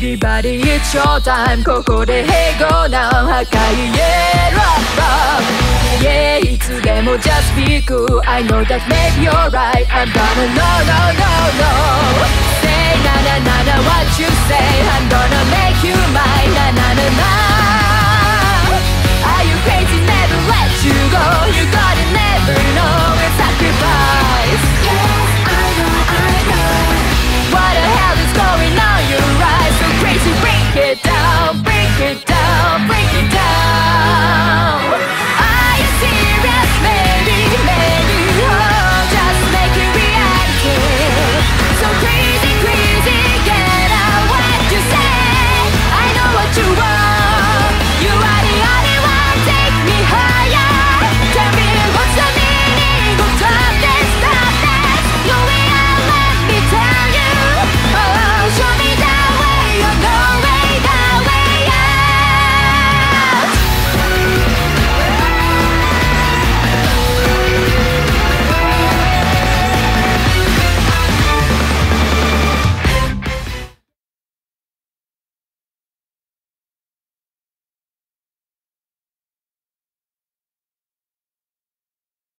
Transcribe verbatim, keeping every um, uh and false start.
Everybody it's showtime ここで平衡な破壊 Yeah rock rock Yeah いつでも just speak I know that maybe you're right I'm gonna no no no no Say na na na na what you say